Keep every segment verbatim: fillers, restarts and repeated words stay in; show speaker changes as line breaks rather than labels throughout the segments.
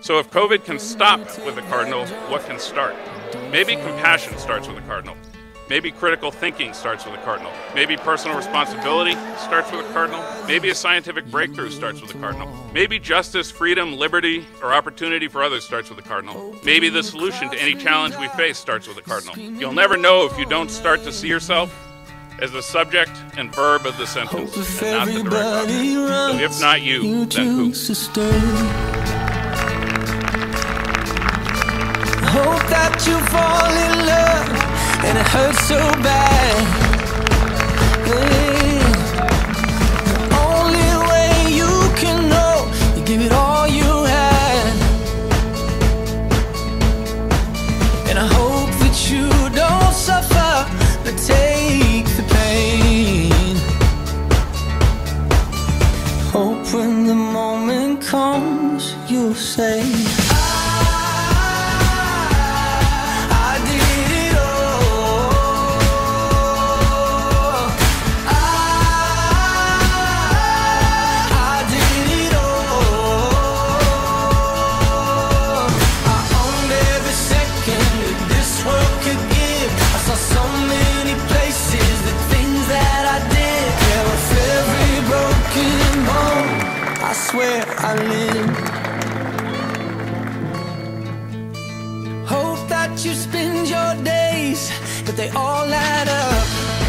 So if COVID can stop with the cardinal, what can start? Maybe compassion starts with a cardinal. Maybe critical thinking starts with a cardinal. Maybe personal responsibility starts with a cardinal. Maybe a scientific breakthrough starts with a cardinal. Maybe justice, freedom, liberty, or opportunity for others starts with a cardinal. Maybe the solution to any challenge we face starts with a cardinal. You'll never know if you don't start to see yourself as the subject and verb of the sentence, and not the direct object. So if not you, then who?
Hope that you fall in love and it hurts so bad. Hey. The only way you can know, you give it all you had. And I hope that you don't suffer, but take the pain. Hope when the moment comes, you'll say, where I live. Hope that you spend your days, but they all add up.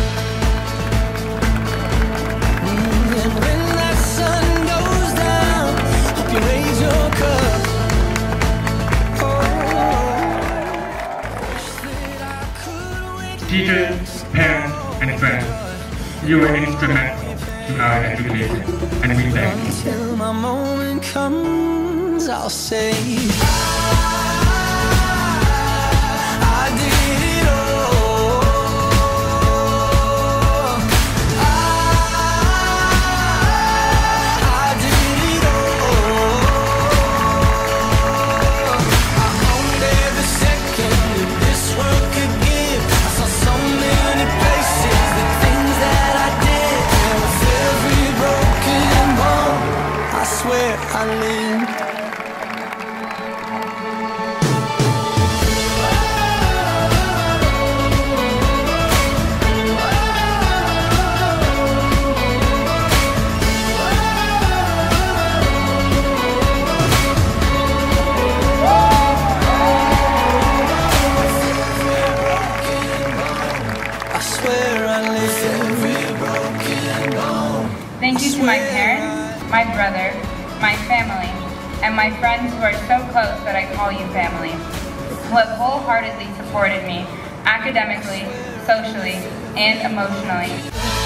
And when that sun goes down, hope you raise your cup. Oh,
teachers, parents, and friends, you are instrumental to our education, and we thank you.
Until my moment comes, I'll say, I live. I swear I live.
Thank you to my parents, my brother, my family, and my friends who are so close that I call you family, who have wholeheartedly supported me academically, socially, and emotionally.